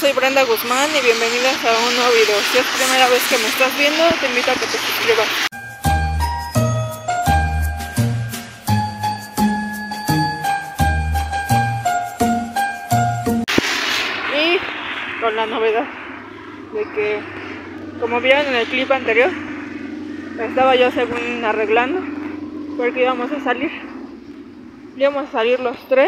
soy Brenda Guzmán y bienvenidas a un nuevo video. Si es primera vez que me estás viendo, te invito a que te suscribas. Y con la novedad de que, como vieron en el clip anterior, estaba yo según arreglando porque íbamos a salir los tres,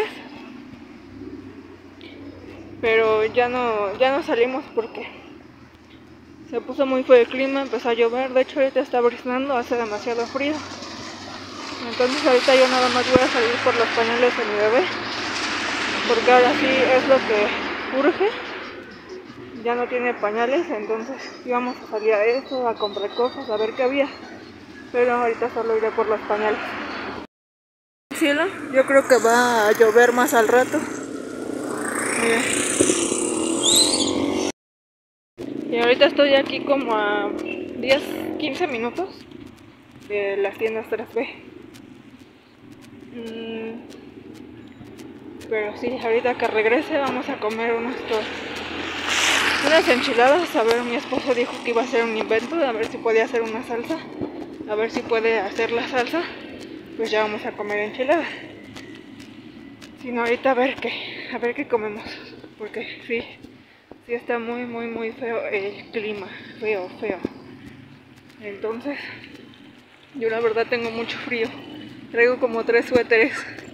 pero ya no salimos porque se puso muy feo el clima, empezó a llover. De hecho ahorita está briznando, hace demasiado frío. Entonces ahorita yo nada más voy a salir por los pañales de mi bebé, porque ahora sí es lo que urge. Ya no tiene pañales, entonces íbamos a salir a eso, a comprar cosas, a ver qué había. Pero ahorita solo iré por los pañales. Cielo, yo creo que va a llover más al rato. Miren. Y ahorita estoy aquí como a 10-15 minutos de las tiendas 3B. Pero sí, ahorita que regrese vamos a comer unas enchiladas. A ver, mi esposo dijo que iba a hacer un invento, a ver si podía hacer una salsa. A ver si puede hacer la salsa, pues ya vamos a comer enchiladas. Si no, ahorita a ver qué comemos, porque sí está muy feo el clima, feo. Entonces, yo la verdad tengo mucho frío. Traigo como 3 suéteres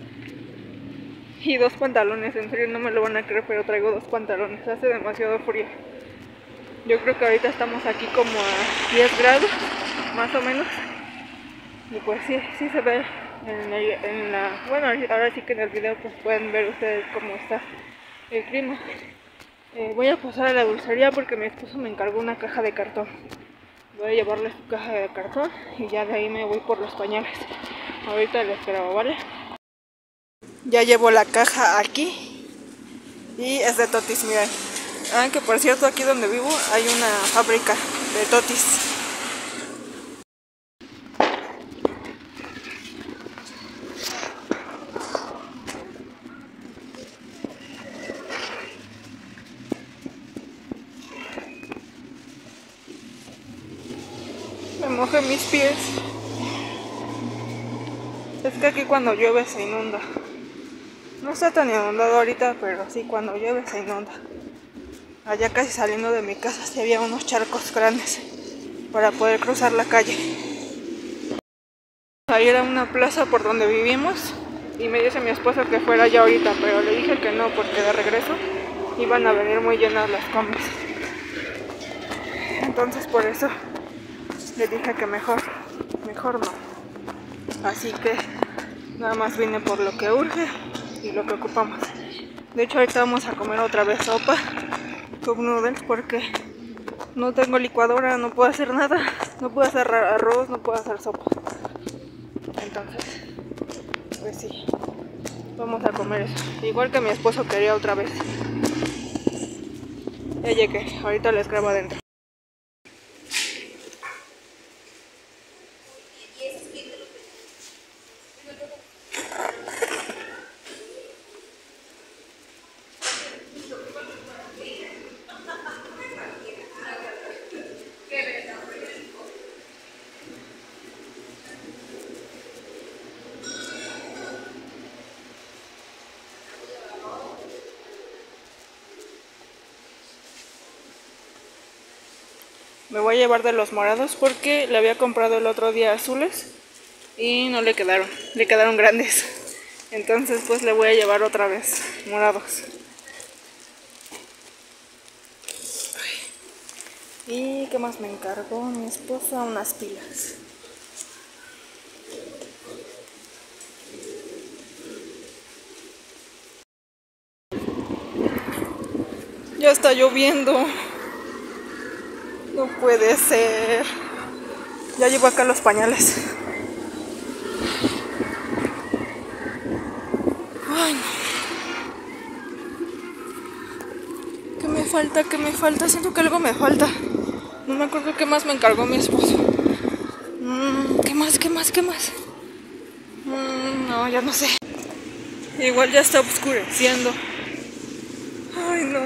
y 2 pantalones. En serio no me lo van a creer, pero traigo 2 pantalones. Hace demasiado frío. Yo creo que ahorita estamos aquí como a 10 grados, más o menos. Y pues sí se ve bueno, ahora sí que en el video pues pueden ver ustedes cómo está el clima. Voy a pasar a la dulcería porque mi esposo me encargó una caja de cartón. Voy a llevarle su caja de cartón y ya de ahí me voy por los pañales. Ahorita les grabo, ¿vale? Ya llevo la caja aquí y es de Tottis, miren. Que por cierto, aquí donde vivo hay una fábrica de Tottis. Me mojé mis pies. Es que aquí cuando llueve se inunda. No está tan inundado ahorita, pero sí cuando llueve se inunda. Allá casi saliendo de mi casa sí había unos charcos grandes para poder cruzar la calle. Ahí era una plaza por donde vivimos y me dice mi esposo que fuera ya ahorita, pero le dije que no porque de regreso iban a venir muy llenas las combis. Entonces por eso le dije que mejor no. Así que nada más vine por lo que urge y lo que ocupamos. De hecho ahorita vamos a comer otra vez sopa con noodles porque no tengo licuadora, no puedo hacer nada, no puedo hacer arroz, no puedo hacer sopa. Entonces, pues sí, vamos a comer eso. Igual que mi esposo quería otra vez. Ya llegué, ahorita les grabo adentro. Me voy a llevar de los morados porque le había comprado el otro día azules y no le quedaron grandes. Entonces pues le voy a llevar otra vez morados. ¿Y qué más me encargó mi esposa? Unas pilas. Ya está lloviendo. No puede ser. Ya llevo acá los pañales. Ay, no. ¿Qué me falta? Siento que algo me falta. No me acuerdo qué más me encargó mi esposo. ¿Qué más? No, ya no sé. Igual ya está oscureciendo. Ay, no.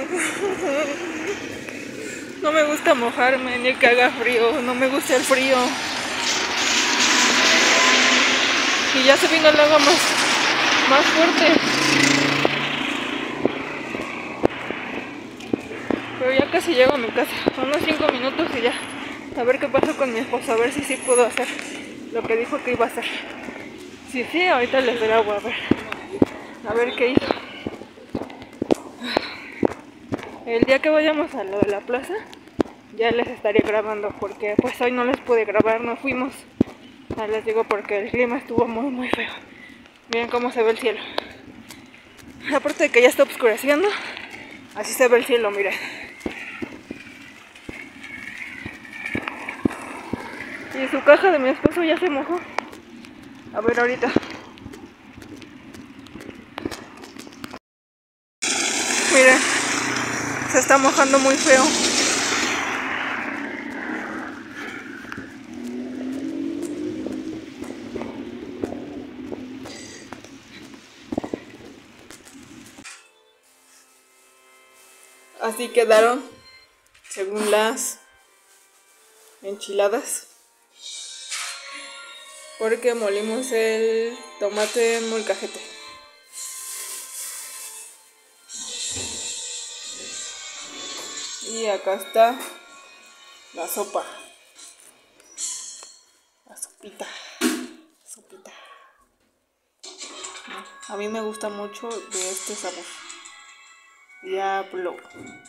No me gusta mojarme ni que haga frío. No me gusta el frío. Y ya se vino el agua más fuerte. Pero ya casi llego a mi casa. Unos 5 minutos y ya. A ver qué pasó con mi esposo. A ver si sí puedo hacer lo que dijo que iba a hacer. Si sí, ahorita les doy agua. A ver qué hizo. El día que vayamos a lo de la plaza, ya les estaré grabando. Porque pues hoy no les pude grabar. No fuimos. Ya les digo porque el clima estuvo muy feo. Miren cómo se ve el cielo. Aparte de que ya está oscureciendo, así se ve el cielo, miren. Y su caja de mi esposo ya se mojó. A ver ahorita. Miren, se está mojando muy feo. Así quedaron, según las enchiladas. Porque molimos el tomate en molcajete. Y acá está la sopa. La sopita. A mí me gusta mucho de este sabor. Diablo.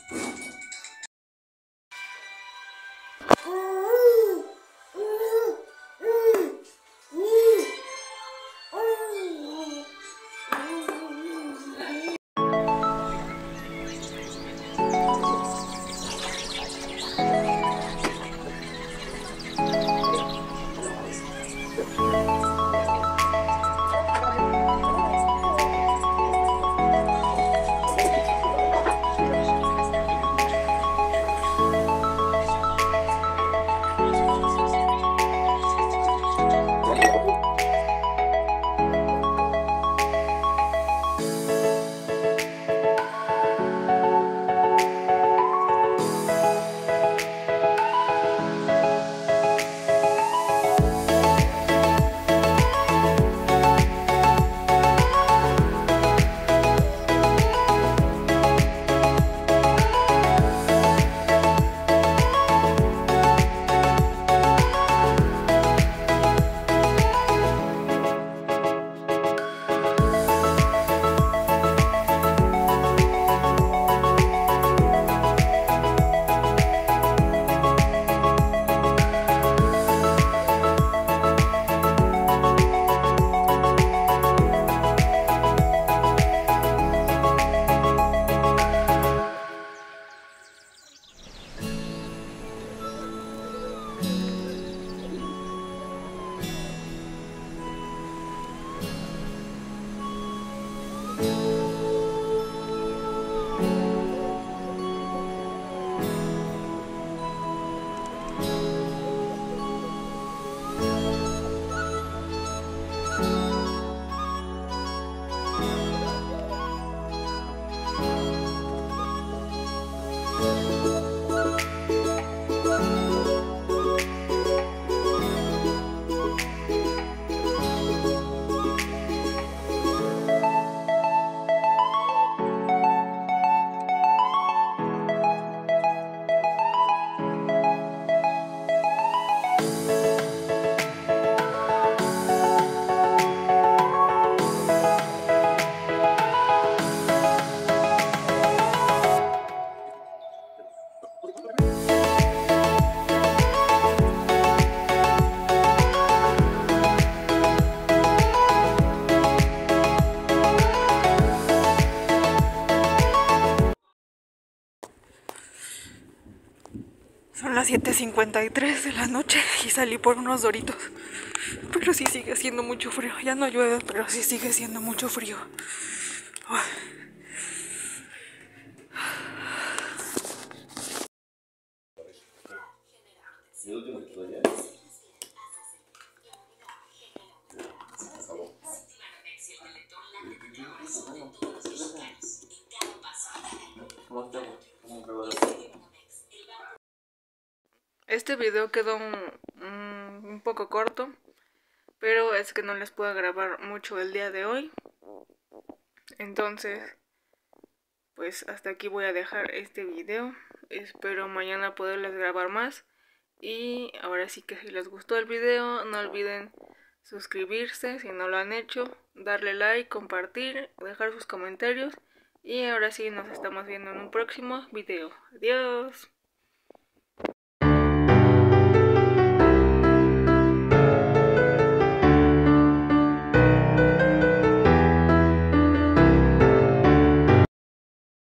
Son las 7:53 de la noche y salí por unos Doritos. Pero sí sigue siendo mucho frío. Ya no llueve, pero sí sigue siendo mucho frío. Este video quedó un poco corto, pero es que no les puedo grabar mucho el día de hoy. Entonces, pues hasta aquí voy a dejar este video. Espero mañana poderles grabar más. Y ahora sí que si les gustó el video, no olviden suscribirse si no lo han hecho, darle like, compartir, dejar sus comentarios. Y ahora sí nos estamos viendo en un próximo video. Adiós.